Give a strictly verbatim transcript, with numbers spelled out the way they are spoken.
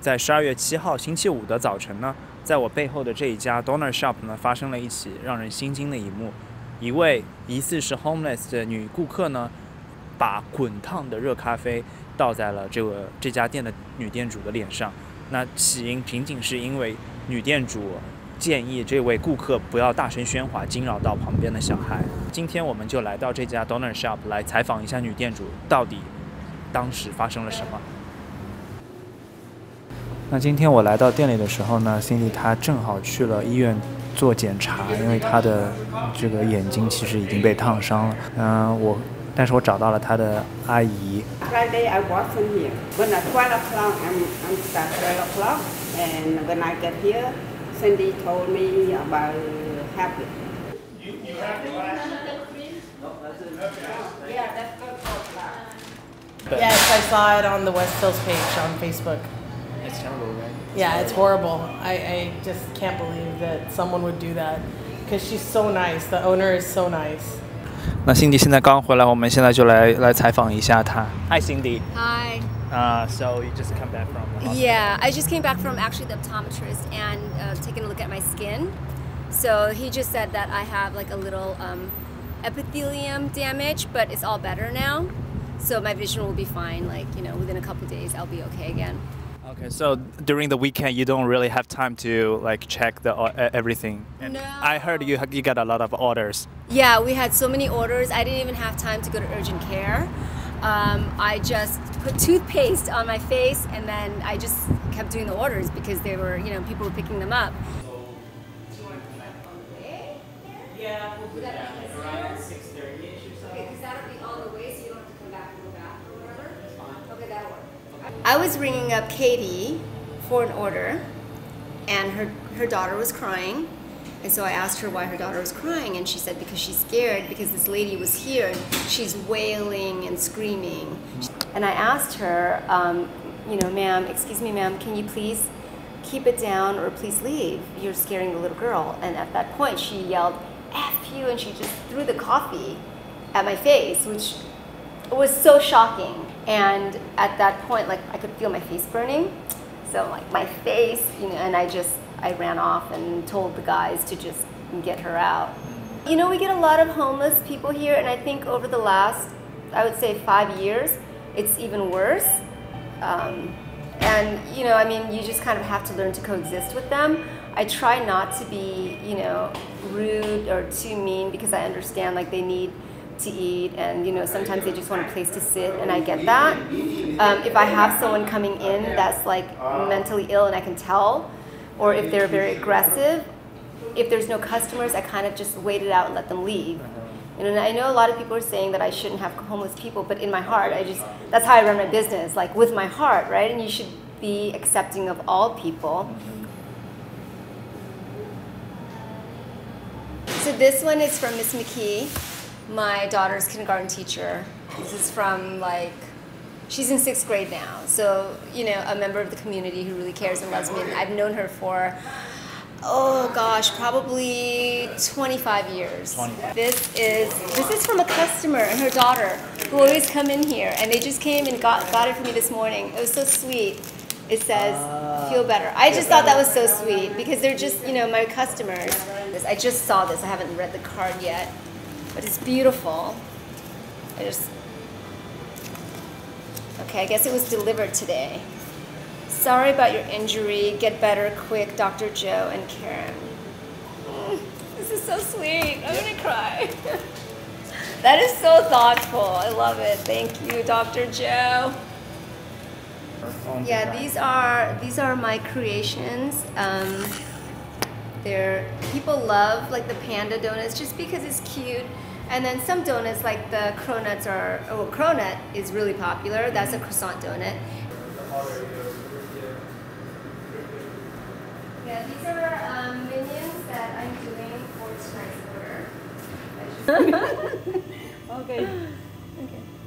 在十二月七号星期五的早晨呢，在我背后的这一家 Donor Shop 呢，发生了一起让人心惊的一幕。一位疑似是 homeless 的女顾客呢，把滚烫的热咖啡倒在了这个这家店的女店主的脸上。那起因仅仅是因为女店主建议这位顾客不要大声喧哗，惊扰到旁边的小孩。今天我们就来到这家 Donor Shop 来采访一下女店主，到底当时发生了什么。那今天我来到店里的时候呢 ，Cindy 她正好去了医院做检查，因为她的这个眼睛其实已经被烫伤了。嗯、呃，我，但是我找到了她的阿姨。 Friday I wasn't here. When at twelve o'clock, I'm I'm start twelve o'clock, and when I get here, Cindy told me about habit. You you have to buy. No, that's it. Yeah, that's good. Yes, I saw it on the West Hills page on Facebook. It's terrible, right? Yeah, it's horrible. I, I just can't believe that someone would do that because she's so nice. The owner is so nice. 那 Cindy 现在刚回来，我们现在就来来采访一下她。Hi, Cindy. Hi. Uh, so you just come back from the hospital? Yeah, I just came back from actually the optometrist and uh, taking a look at my skin. So he just said that I have like a little um, epithelium damage, but it's all better now. So my vision will be fine. Like, you know, within a couple of days, I'll be okay again. Okay, so during the weekend, you don't really have time to like check the uh, everything. And No. I heard you you got a lot of orders. Yeah, we had so many orders. I didn't even have time to go to urgent care. Um, I just put toothpaste on my face and then I just kept doing the orders because they were, you know, people were picking them up. Yeah. Around six thirty-ish or so. Okay, because that'll be on the way, so you don't have to come back and go back or whatever. That's fine. Okay, that'll work. I was ringing up Katie for an order, and her her daughter was crying, and so I asked her why her daughter was crying, and she said because she's scared because this lady was here and she's wailing and screaming. And I asked her, um, you know, ma'am, excuse me, ma'am, can you please keep it down or please leave? You're scaring the little girl. And at that point, she yelled, F you, and she just threw the coffee at my face, which was so shocking. And at that point, like, I could feel my face burning. So, like, my face, you know, and I just, I ran off and told the guys to just get her out. You know, we get a lot of homeless people here, and I think over the last, I would say five years, it's even worse. Um, and, you know, I mean, you just kind of have to learn to coexist with them. I try not to be, you know, rude or too mean because I understand, like, they need to eat and, you know, sometimes they just want a place to sit, and I get that. Um, if I have someone coming in that's, like, mentally ill and I can tell, or if they're very aggressive, if there's no customers, I kind of just wait it out and let them leave. And I know a lot of people are saying that I shouldn't have homeless people, but in my heart, I just, that's how I run my business, like with my heart, right? And you should be accepting of all people. So this one is from Miss McKee, my daughter's kindergarten teacher. This is from, like, she's in sixth grade now. So, you know, a member of the community who really cares and loves me. And I've known her for, oh gosh, probably twenty-five years. twenty-five. This is this is from a customer and her daughter who always come in here, and they just came and got got it for me this morning. It was so sweet. It says, "Feel better." I just thought that was so sweet because they're just, you know, my customers. I just saw this. I haven't read the card yet, but it's beautiful. I just okay. I guess it was delivered today. Sorry about your injury. Get better quick, Doctor Joe and Karen. Mm, this is so sweet. I'm gonna cry. That is so thoughtful. I love it. Thank you, Doctor Joe. Yeah, these are these are my creations. Um, they're people love like the panda donuts just because it's cute. And then some donuts like the cronuts are. Oh, cronut is really popular. That's a croissant donut. Yeah, these are um, minions that I'm doing for tonight's order. Okay. Okay.